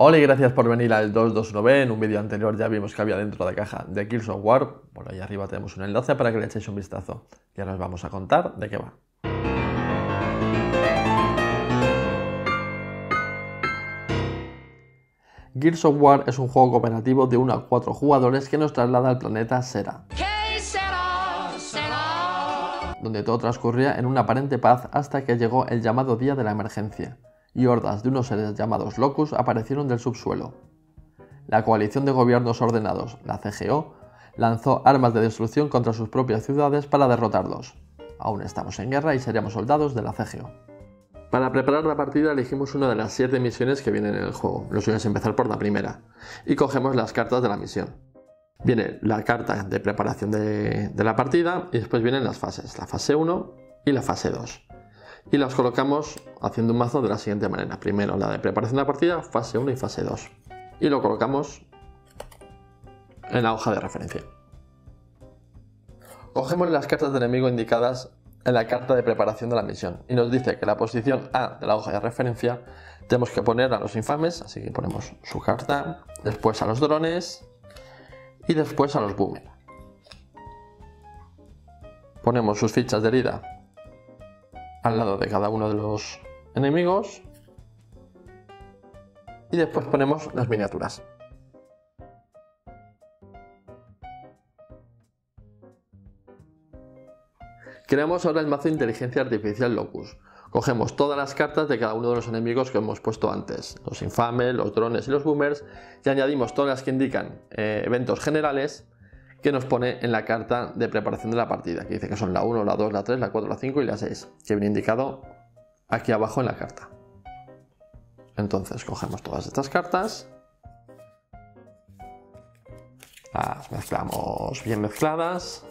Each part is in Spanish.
Hola y gracias por venir al 221B. En un vídeo anterior ya vimos que había dentro de caja de Gears of War. Por ahí arriba tenemos un enlace para que le echéis un vistazo. Y ahora os vamos a contar de qué va. Gears of War es un juego cooperativo de 1 a 4 jugadores que nos traslada al planeta Sera, donde todo transcurría en una aparente paz hasta que llegó el llamado Día de la Emergencia, y hordas de unos seres llamados Locus aparecieron del subsuelo. La coalición de gobiernos ordenados, la CGO, lanzó armas de destrucción contra sus propias ciudades para derrotarlos. Aún estamos en guerra y seríamos soldados de la CGO. Para preparar la partida elegimos una de las 7 misiones que vienen en el juego. Lo suyo es empezar por la primera, y cogemos las cartas de la misión. Viene la carta de preparación de la partida y después vienen las fases, la fase 1 y la fase 2. Y las colocamos haciendo un mazo de la siguiente manera. Primero la de preparación de la partida, fase 1 y fase 2. Y lo colocamos en la hoja de referencia. Cogemos las cartas de enemigo indicadas en la carta de preparación de la misión. Y nos dice que la posición A de la hoja de referencia tenemos que poner a los infames, así que ponemos su carta, después a los drones y después a los boomer. Ponemos sus fichas de herida al lado de cada uno de los enemigos y después ponemos las miniaturas. Creamos ahora el mazo de inteligencia artificial Locus. Cogemos todas las cartas de cada uno de los enemigos que hemos puesto antes, los infames, los drones y los boomers, y añadimos todas las que indican eventos generales que nos pone en la carta de preparación de la partida, que dice que son la 1, la 2, la 3, la 4, la 5 y la 6, que viene indicado aquí abajo en la carta. Entonces cogemos todas estas cartas, las mezclamos bien mezcladas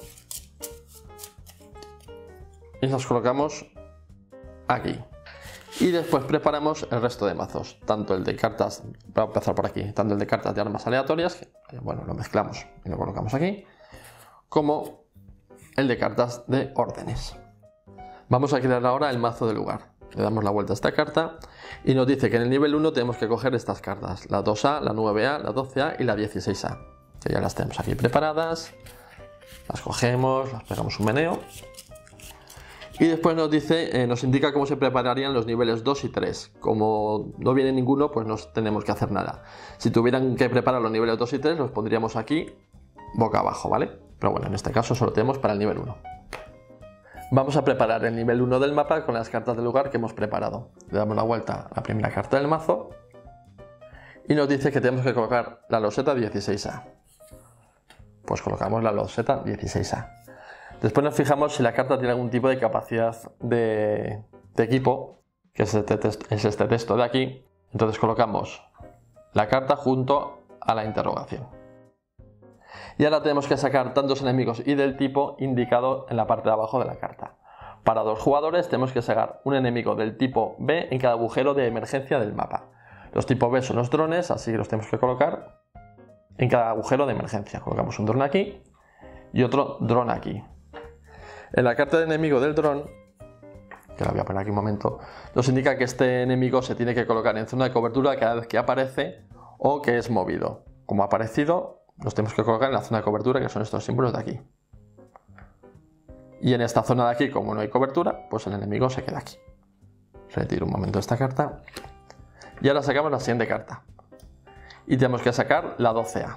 y las colocamos aquí. Y después preparamos el resto de mazos, tanto el de cartas, voy a empezar por aquí, tanto el de cartas de armas aleatorias, que bueno, lo mezclamos y lo colocamos aquí, como el de cartas de órdenes. Vamos a crear ahora el mazo de lugar. Le damos la vuelta a esta carta y nos dice que en el nivel 1 tenemos que coger estas cartas, la 2A, la 9A, la 12A y la 16A, que ya las tenemos aquí preparadas. Las cogemos, las pegamos un meneo. Y después nos dice, nos indica cómo se prepararían los niveles 2 y 3. Como no viene ninguno, pues no tenemos que hacer nada. Si tuvieran que preparar los niveles 2 y 3, los pondríamos aquí boca abajo, ¿vale? Pero bueno, en este caso solo tenemos para el nivel 1. Vamos a preparar el nivel 1 del mapa con las cartas del lugar que hemos preparado. Le damos la vuelta a la primera carta del mazo y nos dice que tenemos que colocar la loseta 16A. Pues colocamos la loseta 16A. Después nos fijamos si la carta tiene algún tipo de capacidad de equipo, que es este texto de aquí. Entonces colocamos la carta junto a la interrogación. Y ahora tenemos que sacar tantos enemigos y del tipo indicado en la parte de abajo de la carta. Para 2 jugadores tenemos que sacar un enemigo del tipo B en cada agujero de emergencia del mapa. Los tipos B son los drones, así que los tenemos que colocar en cada agujero de emergencia. Colocamos un dron aquí y otro dron aquí. En la carta de enemigo del dron, que la voy a poner aquí un momento, nos indica que este enemigo se tiene que colocar en zona de cobertura cada vez que aparece o que es movido. Como ha aparecido, los tenemos que colocar en la zona de cobertura, que son estos símbolos de aquí. Y en esta zona de aquí, como no hay cobertura, pues el enemigo se queda aquí. Retiro un momento esta carta. Y ahora sacamos la siguiente carta. Y tenemos que sacar la 12A.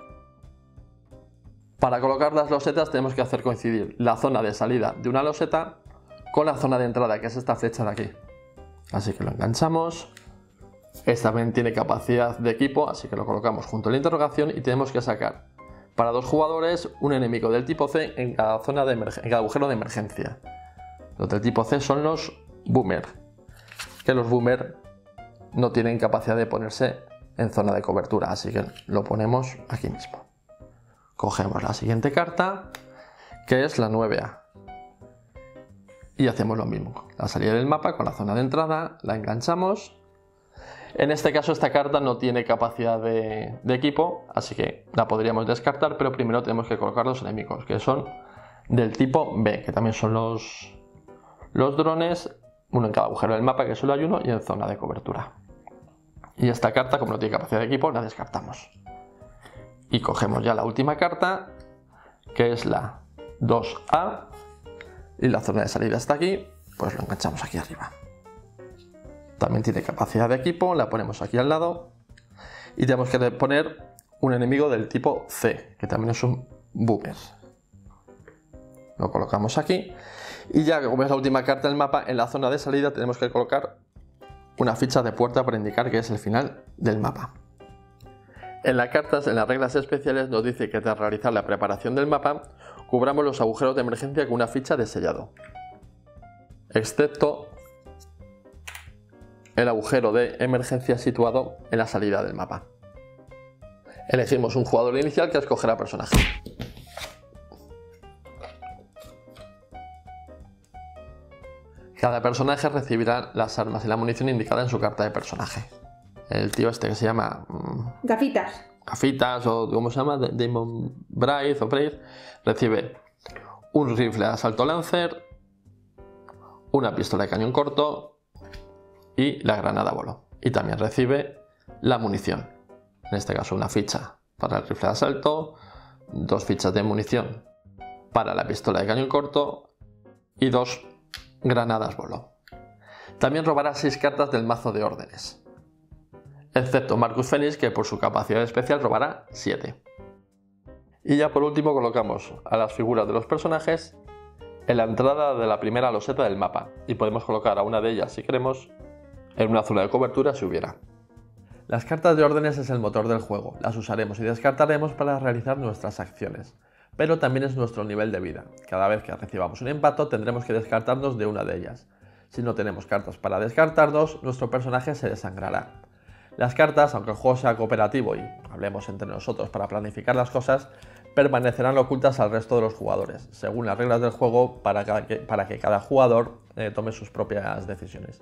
Para colocar las losetas tenemos que hacer coincidir la zona de salida de una loseta con la zona de entrada, que es esta flecha de aquí. Así que lo enganchamos. Esta también tiene capacidad de equipo, así que lo colocamos junto a la interrogación y tenemos que sacar para 2 jugadores un enemigo del tipo C en cada zona en cada agujero de emergencia. Los del tipo C son los boomer, que los boomer no tienen capacidad de ponerse en zona de cobertura, así que lo ponemos aquí mismo. Cogemos la siguiente carta, que es la 9A. Y hacemos lo mismo. La salida del mapa con la zona de entrada, la enganchamos. En este caso esta carta no tiene capacidad de equipo, así que la podríamos descartar, pero primero tenemos que colocar los enemigos, que son del tipo B, que también son los drones, uno en cada agujero del mapa, que solo hay uno, y en zona de cobertura. Y esta carta, como no tiene capacidad de equipo, la descartamos. Y cogemos ya la última carta, que es la 2A, y la zona de salida está aquí, pues lo enganchamos aquí arriba. También tiene capacidad de equipo, la ponemos aquí al lado. Y tenemos que poner un enemigo del tipo C, que también es un boomer. Lo colocamos aquí. Y ya como es la última carta del mapa, en la zona de salida tenemos que colocar una ficha de puerta para indicar que es el final del mapa. En las cartas, en las reglas especiales, nos dice que tras realizar la preparación del mapa, cubramos los agujeros de emergencia con una ficha de sellado, excepto el agujero de emergencia situado en la salida del mapa. Elegimos un jugador inicial que escogerá personaje. Cada personaje recibirá las armas y la munición indicada en su carta de personaje. El tío este que se llama... Gafitas o ¿cómo se llama? Damon Braith o Braith, recibe un rifle de asalto Lancer, una pistola de cañón corto y la granada bolo. Y también recibe la munición. En este caso una ficha para el rifle de asalto, 2 fichas de munición para la pistola de cañón corto y 2 granadas bolo. También robará 6 cartas del mazo de órdenes, excepto Marcus Fenix, que por su capacidad especial robará 7. Y ya por último colocamos a las figuras de los personajes en la entrada de la primera loseta del mapa, y podemos colocar a una de ellas si queremos en una zona de cobertura si hubiera. Las cartas de órdenes es el motor del juego, las usaremos y descartaremos para realizar nuestras acciones, pero también es nuestro nivel de vida. Cada vez que recibamos un impacto tendremos que descartarnos de una de ellas. Si no tenemos cartas para descartarnos, nuestro personaje se desangrará. Las cartas, aunque el juego sea cooperativo y hablemos entre nosotros para planificar las cosas, permanecerán ocultas al resto de los jugadores, según las reglas del juego, para que cada jugador tome sus propias decisiones.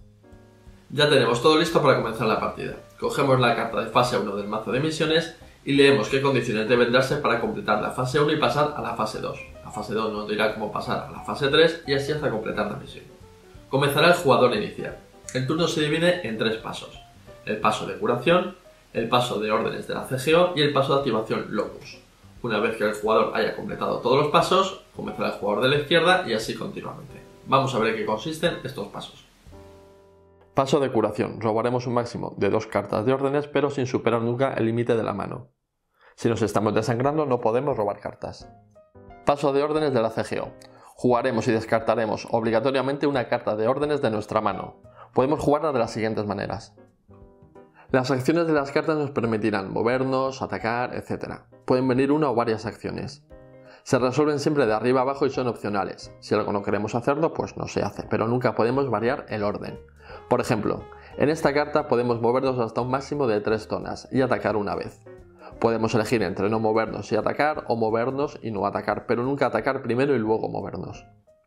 Ya tenemos todo listo para comenzar la partida. Cogemos la carta de fase 1 del mazo de misiones y leemos qué condiciones deben darse para completar la fase 1 y pasar a la fase 2. La fase 2 nos dirá cómo pasar a la fase 3 y así hasta completar la misión. Comenzará el jugador inicial. El turno se divide en 3 pasos. El paso de curación, el paso de órdenes de la CGO y el paso de activación Locus. Una vez que el jugador haya completado todos los pasos, comenzará el jugador de la izquierda y así continuamente. Vamos a ver en qué consisten estos pasos. Paso de curación. Robaremos un máximo de 2 cartas de órdenes, pero sin superar nunca el límite de la mano. Si nos estamos desangrando no podemos robar cartas. Paso de órdenes de la CGO. Jugaremos y descartaremos obligatoriamente una carta de órdenes de nuestra mano. Podemos jugarla de las siguientes maneras. Las acciones de las cartas nos permitirán movernos, atacar, etc. Pueden venir una o varias acciones. Se resuelven siempre de arriba abajo y son opcionales. Si algo no queremos hacerlo, pues no se hace, pero nunca podemos variar el orden. Por ejemplo, en esta carta podemos movernos hasta un máximo de 3 zonas y atacar una vez. Podemos elegir entre no movernos y atacar o movernos y no atacar, pero nunca atacar primero y luego movernos.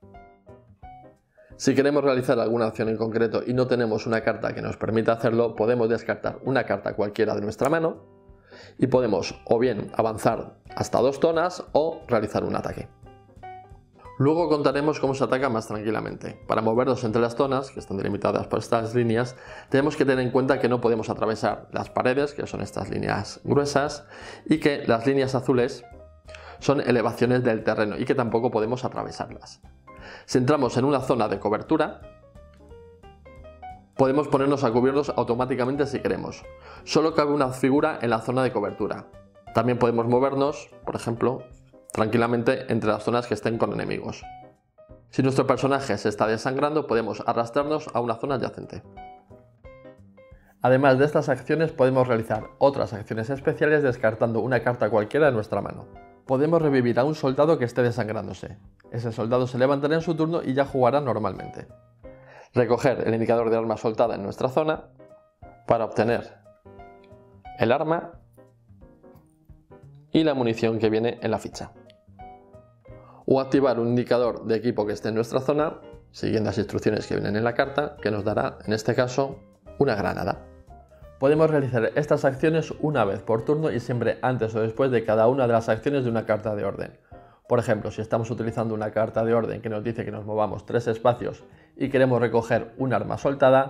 Si queremos realizar alguna acción en concreto y no tenemos una carta que nos permita hacerlo, podemos descartar una carta cualquiera de nuestra mano y podemos o bien avanzar hasta 2 zonas o realizar un ataque. Luego contaremos cómo se ataca más tranquilamente. Para movernos entre las zonas, que están delimitadas por estas líneas, tenemos que tener en cuenta que no podemos atravesar las paredes, que son estas líneas gruesas, y que las líneas azules son elevaciones del terreno y que tampoco podemos atravesarlas. Si entramos en una zona de cobertura, podemos ponernos a cubiertos automáticamente si queremos. Solo cabe una figura en la zona de cobertura. También podemos movernos, por ejemplo, tranquilamente entre las zonas que estén con enemigos. Si nuestro personaje se está desangrando, podemos arrastrarnos a una zona adyacente. Además de estas acciones, podemos realizar otras acciones especiales descartando una carta cualquiera de nuestra mano. Podemos revivir a un soldado que esté desangrándose. Ese soldado se levantará en su turno y ya jugará normalmente. Recoger el indicador de arma soltada en nuestra zona para obtener el arma y la munición que viene en la ficha. O activar un indicador de equipo que esté en nuestra zona, siguiendo las instrucciones que vienen en la carta, que nos dará, en este caso, una granada. Podemos realizar estas acciones una vez por turno y siempre antes o después de cada una de las acciones de una carta de orden. Por ejemplo, si estamos utilizando una carta de orden que nos dice que nos movamos 3 espacios y queremos recoger un arma soltada,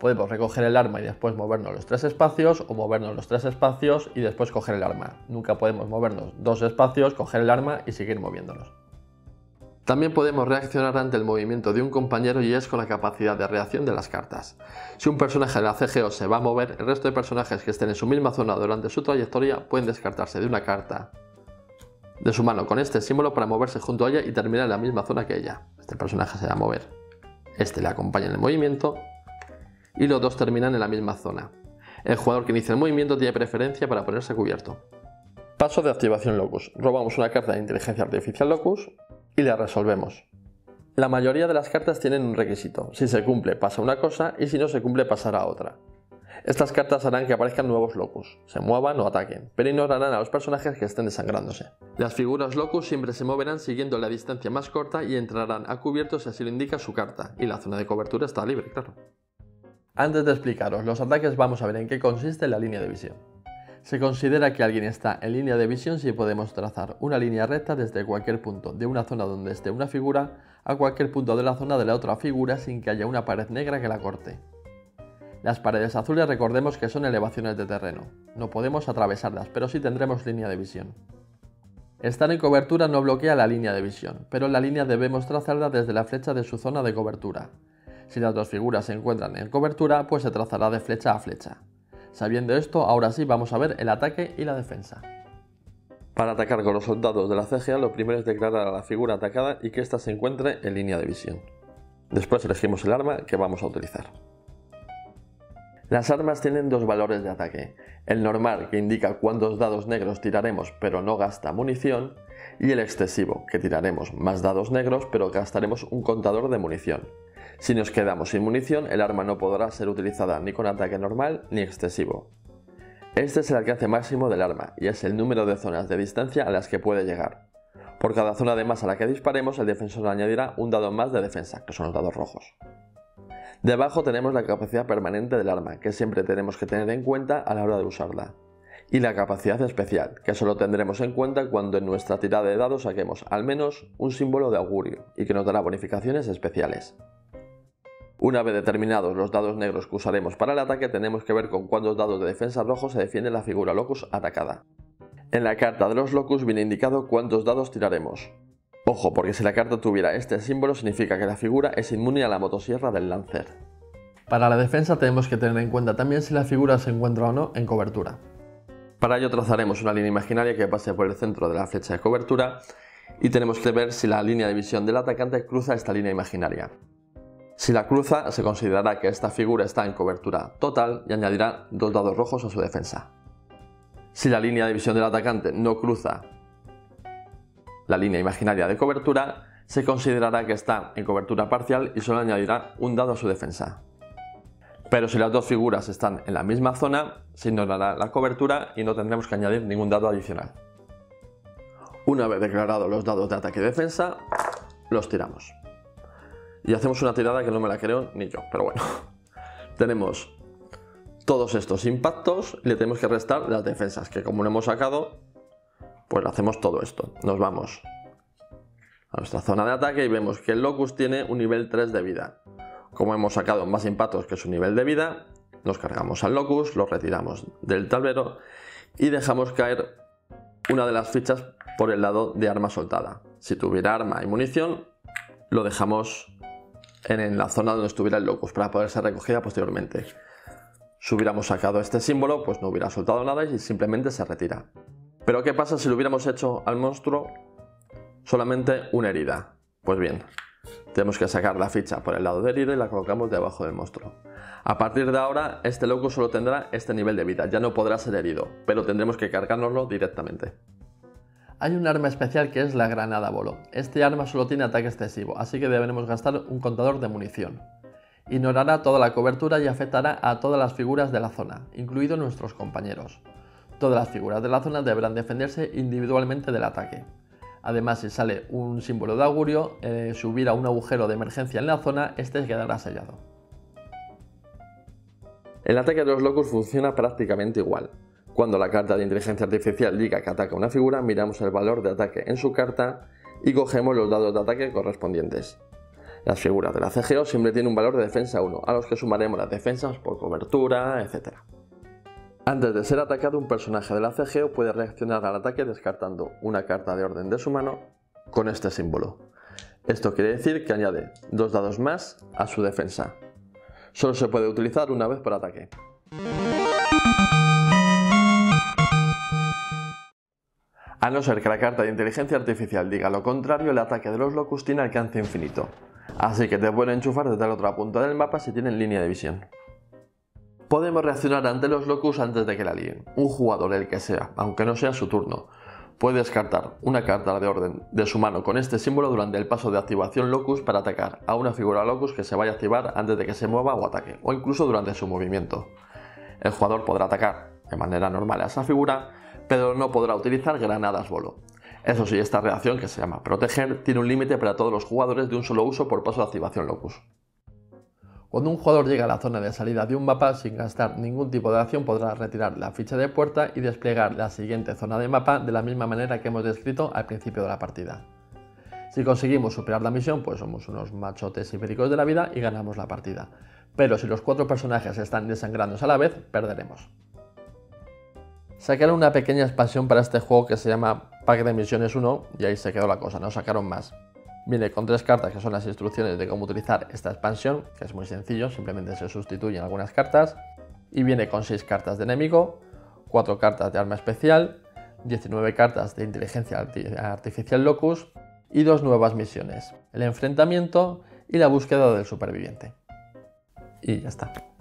Podemos recoger el arma y después movernos los 3 espacios, o movernos los 3 espacios y después coger el arma. Nunca podemos movernos 2 espacios, coger el arma y seguir moviéndonos. También podemos reaccionar ante el movimiento de un compañero y es con la capacidad de reacción de las cartas. Si un personaje de la CGO se va a mover, el resto de personajes que estén en su misma zona durante su trayectoria pueden descartarse de una carta de su mano con este símbolo para moverse junto a ella y terminar en la misma zona que ella. Este personaje se va a mover, este le acompaña en el movimiento y los dos terminan en la misma zona. El jugador que inicia el movimiento tiene preferencia para ponerse cubierto. Paso de activación Locus. Robamos una carta de inteligencia artificial Locus y la resolvemos. La mayoría de las cartas tienen un requisito. Si se cumple pasa una cosa y si no se cumple pasará otra. Estas cartas harán que aparezcan nuevos Locus, se muevan o ataquen, pero ignorarán a los personajes que estén desangrándose. Las figuras Locus siempre se moverán siguiendo la distancia más corta y entrarán a cubierto si así lo indica su carta, y la zona de cobertura está libre, claro. Antes de explicaros los ataques vamos a ver en qué consiste la línea de visión. Se considera que alguien está en línea de visión si podemos trazar una línea recta desde cualquier punto de una zona donde esté una figura a cualquier punto de la zona de la otra figura sin que haya una pared negra que la corte. Las paredes azules recordemos que son elevaciones de terreno, no podemos atravesarlas, pero sí tendremos línea de visión. Estar en cobertura no bloquea la línea de visión, pero la línea debemos trazarla desde la flecha de su zona de cobertura. Si las dos figuras se encuentran en cobertura, pues se trazará de flecha a flecha. Sabiendo esto, ahora sí vamos a ver el ataque y la defensa. Para atacar con los soldados de la CGA, lo primero es declarar a la figura atacada y que ésta se encuentre en línea de visión. Después elegimos el arma que vamos a utilizar. Las armas tienen dos valores de ataque, el normal que indica cuántos dados negros tiraremos pero no gasta munición, y el excesivo que tiraremos más dados negros pero gastaremos un contador de munición. Si nos quedamos sin munición, el arma no podrá ser utilizada ni con ataque normal ni excesivo. Este es el alcance máximo del arma y es el número de zonas de distancia a las que puede llegar. Por cada zona de más a la que disparemos, el defensor añadirá un dado más de defensa, que son los dados rojos. Debajo tenemos la capacidad permanente del arma, que siempre tenemos que tener en cuenta a la hora de usarla. Y la capacidad especial, que solo tendremos en cuenta cuando en nuestra tirada de dados saquemos al menos un símbolo de augurio y que nos dará bonificaciones especiales. Una vez determinados los dados negros que usaremos para el ataque, tenemos que ver con cuántos dados de defensa rojos se defiende la figura Locus atacada. En la carta de los Locus viene indicado cuántos dados tiraremos. Ojo, porque si la carta tuviera este símbolo significa que la figura es inmune a la motosierra del Lancer. Para la defensa tenemos que tener en cuenta también si la figura se encuentra o no en cobertura. Para ello trazaremos una línea imaginaria que pase por el centro de la flecha de cobertura y tenemos que ver si la línea de visión del atacante cruza esta línea imaginaria. Si la cruza, se considerará que esta figura está en cobertura total y añadirá 2 dados rojos a su defensa. Si la línea de visión del atacante no cruza la línea imaginaria de cobertura, se considerará que está en cobertura parcial y solo añadirá un dado a su defensa. Pero si las dos figuras están en la misma zona, se ignorará la cobertura y no tendremos que añadir ningún dado adicional. Una vez declarados los dados de ataque y defensa, los tiramos. Y hacemos una tirada que no me la creo ni yo, pero bueno. Tenemos todos estos impactos y le tenemos que restar las defensas, que como no hemos sacado, pues hacemos todo esto. Nos vamos a nuestra zona de ataque y vemos que el Locus tiene un nivel 3 de vida. Como hemos sacado más impactos que su nivel de vida, nos cargamos al Locus, lo retiramos del tablero y dejamos caer una de las fichas por el lado de arma soltada. Si tuviera arma y munición, lo dejamos en la zona donde estuviera el Locus para poder ser recogida posteriormente. Si hubiéramos sacado este símbolo, pues no hubiera soltado nada y simplemente se retira. Pero ¿qué pasa si le hubiéramos hecho al monstruo solamente una herida? Pues bien, tenemos que sacar la ficha por el lado de herida y la colocamos debajo del monstruo. A partir de ahora, este Locus solo tendrá este nivel de vida, ya no podrá ser herido, pero tendremos que cargárnoslo directamente. Hay un arma especial que es la granada bolo. Este arma solo tiene ataque excesivo, así que deberemos gastar un contador de munición. Ignorará toda la cobertura y afectará a todas las figuras de la zona, incluidos nuestros compañeros. Todas las figuras de la zona deberán defenderse individualmente del ataque. Además, si sale un símbolo de augurio, si hubiera un agujero de emergencia en la zona, este quedará sellado. El ataque de los Locus funciona prácticamente igual. Cuando la carta de inteligencia artificial diga que ataca una figura, miramos el valor de ataque en su carta y cogemos los dados de ataque correspondientes. Las figuras de la CGO siempre tienen un valor de defensa 1, a los que sumaremos las defensas por cobertura, etc. Antes de ser atacado, un personaje de la CGO puede reaccionar al ataque descartando una carta de orden de su mano con este símbolo. Esto quiere decir que añade 2 dados más a su defensa. Solo se puede utilizar una vez por ataque. A no ser que la carta de inteligencia artificial diga lo contrario, el ataque de los locus tiene alcance infinito, así que te pueden enchufar desde la otra punta del mapa si tienen línea de visión. Podemos reaccionar ante los locus antes de que la líen. Un jugador, el que sea, aunque no sea su turno, puede descartar una carta de orden de su mano con este símbolo durante el paso de activación locus para atacar a una figura locus que se vaya a activar antes de que se mueva o ataque, o incluso durante su movimiento. El jugador podrá atacar de manera normal a esa figura, pero no podrá utilizar granadas bolo. Eso sí, esta reacción, que se llama proteger, tiene un límite para todos los jugadores de un solo uso por paso de activación locus. Cuando un jugador llega a la zona de salida de un mapa, sin gastar ningún tipo de acción podrá retirar la ficha de puerta y desplegar la siguiente zona de mapa de la misma manera que hemos descrito al principio de la partida. Si conseguimos superar la misión, pues somos unos machotes ibéricos de la vida y ganamos la partida. Pero si los 4 personajes están desangrándose a la vez, perderemos. Sacaron una pequeña expansión para este juego que se llama Pack de Misiones 1 y ahí se quedó la cosa, no sacaron más. Viene con 3 cartas que son las instrucciones de cómo utilizar esta expansión, que es muy sencillo, simplemente se sustituyen algunas cartas. Y viene con 6 cartas de enemigo, 4 cartas de arma especial, 19 cartas de inteligencia artificial locus y 2 nuevas misiones, el enfrentamiento y la búsqueda del superviviente. Y ya está.